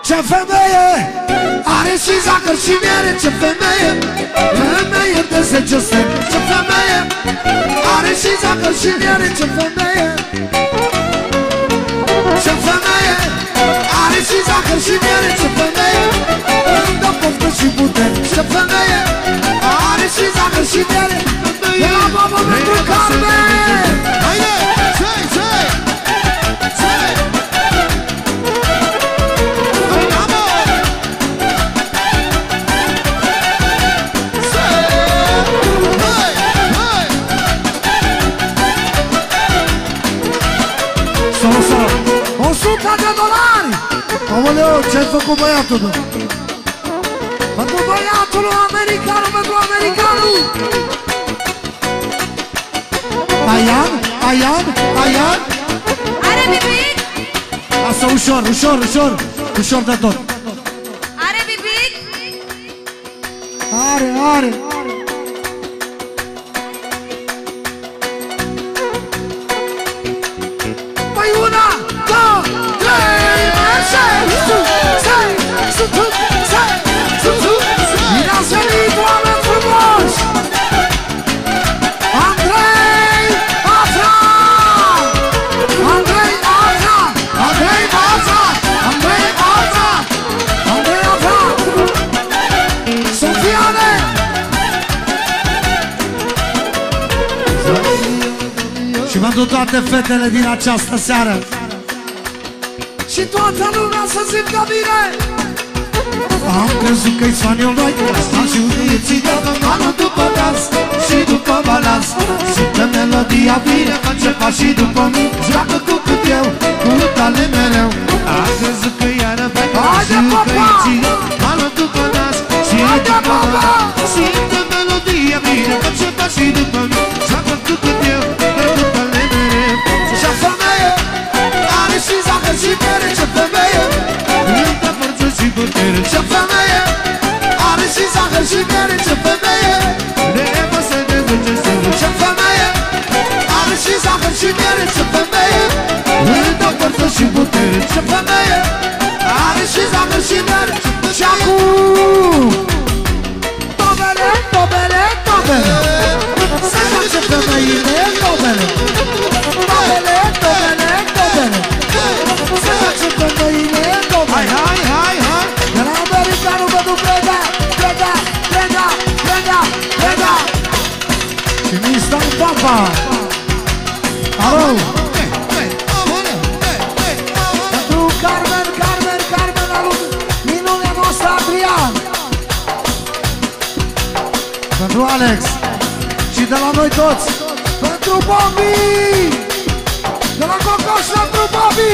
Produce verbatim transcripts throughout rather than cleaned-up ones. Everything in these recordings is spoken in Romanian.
Ce femeie are și zahăr și miere. Ce femeie, femeie de zece stele. Ce femeie are și zahăr și miere. Ce femeie, ce femeie are și zahăr și miere. Ce femeie îmi dă poftă și putere. Ce femeie are și zahăr și miere. De la Baba pentru Carmen. Haide, țăi, țăi, țăi. o sută de dolari! Aoleu, ce-ai făcut băiatul? Pentru băiatul americanul, pentru americanul! Aian, Aian, Aian! Are bibic? Asta ușor, ușor, ușor, ușor de tot. Are bibic? Are, are! Păi una, două, trei, merge! Stai, sunt, stai, sunt, bine ați venit, oameni frumoși! Andrei Afra! Andrei Afra! Andrei Afra! Andrei Afra! Andrei Afra! Sofiane! Și pentru toate fetele din această seară și toată lumea să simtă bine. Am crezut că-i spaniol, noi am și uiții de anul după dans și după balans. Simte melodia bine, începa și după mine. Joacă cu cât eu, cu tale mereu. Am crezut că iară pleca și uiții de anul după dans și după balans. Simte melodia bine, începa și după mine. Joacă cu cât eu, cu tale mereu. Ce femeie are și zahăr și miere. Ce femeie îmi dă forță și putere. Ce femeie are și zahăr și miere. Ce femeie ne pasă de zece stele. Ce femeie are și zahăr și miere. Ce femeie îmi dă forță și putere. Ce femeie are și zahăr și miere. Și acum tobele, tobele, tobele. Să face femeile tobele. Tobele, tobele, tobele. Să face femeile tobele. Hai, hai, hai, hai. De la americanul pentru Preda, Preda, Preda, Preda, Preda. Și mi stau papa. Alo. Pentru Carmen, Carmen, Carmen, alu minunea noastră Adrian. Pentru Alex. Și de la noi toți. Pentru Bobby. De la Cocoș pentru Bobby.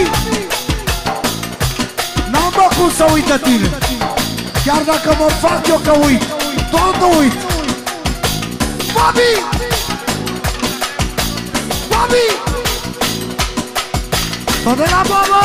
N-am făcut să uit de tine. Chiar dacă mă fac eu că uit, tot nu uit. Bobby! Bobby! Tot de la Bobo!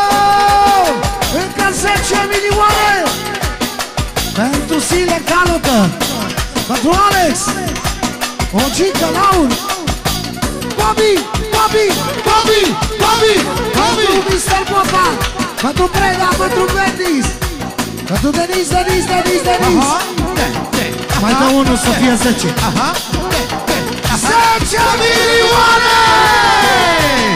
Încă zece milioane! Pentru Sile Calută! Pentru Alex! O gică, Laur! Bobby! Bobby! Bobby! Bobby! Bobby! Pentru mister Popa! Pentru Preda, pentru Bendis! Pentru Denis, Denis, Denis, Denis! Mai dă unul să fie zece! zece milioane!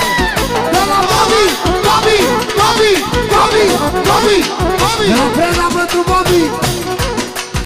De la Bobby! Bobby! Bobby! Bobby! Bobby! De la Preda,